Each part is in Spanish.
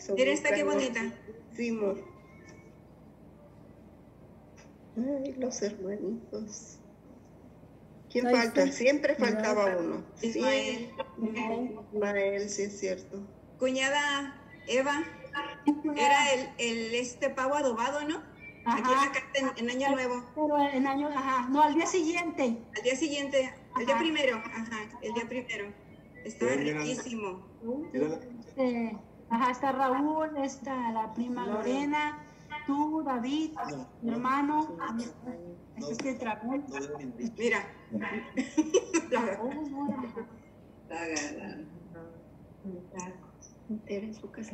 Mira esta qué bonita. Sí, amor. Ay, los hermanitos. ¿Quién Ahí falta? está. Siempre faltaba uno. Ismael. Ismael, sí es cierto. Cuñada Eva, era el pavo adobado, ¿no? Ajá. Aquí en la casa en Año Nuevo. Pero en año, ajá, no, al día siguiente. Al día siguiente, el día Ajá. primero, ajá, el día primero. Estaba riquísimo. Ajá, está Raúl, está la prima Lorena, tú, David, mi hermano, este Trapón. Mira. Era en su casa.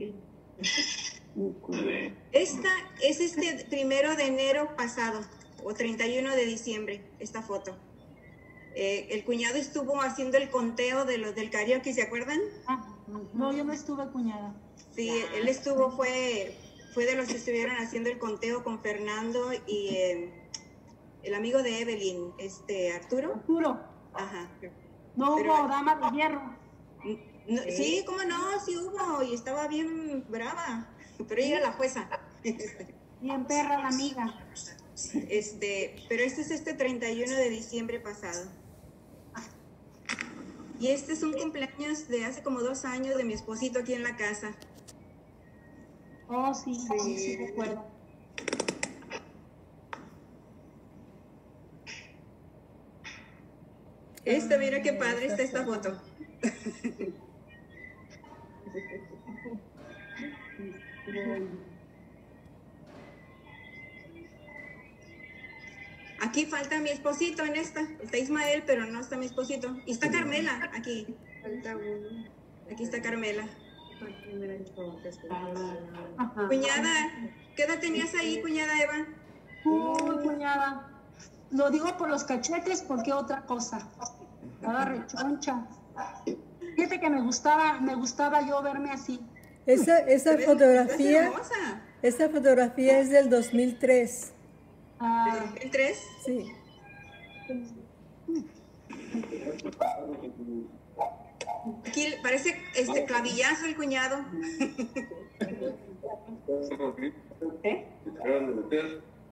Esta es primero de enero pasado, o 31 de diciembre, esta foto. El cuñado estuvo haciendo el conteo de los del karaoke, ¿se acuerdan? No, yo no estuve, cuñada. Sí, él estuvo, fue de los que estuvieron haciendo el conteo con Fernando y el amigo de Evelyn, Arturo. Arturo. Ajá. No Pero, hubo dama de hierro. No, sí, cómo no, sí hubo, y estaba bien brava, pero ella era la jueza. Bien perra la amiga. Pero este es 31 de diciembre pasado. Y este es un cumpleaños de hace como 2 años de mi esposito aquí en la casa. Oh, sí, sí recuerdo. Mira qué padre está esta foto. Aquí falta mi esposito en esta. Está Ismael, pero no está mi esposito. Y está Carmela aquí. Aquí está Carmela. Ajá. Cuñada, ¿qué edad tenías ahí, cuñada Eva? Uy, cuñada. Lo digo por los cachetes, porque otra cosa. Estaba rechoncha. Fíjate que me gustaba yo verme así. Esa fotografía, Hermosa. esa fotografía es del 2003. ¿El 3? Sí. Aquí parece clavillazo el cuñado. ¿Eh?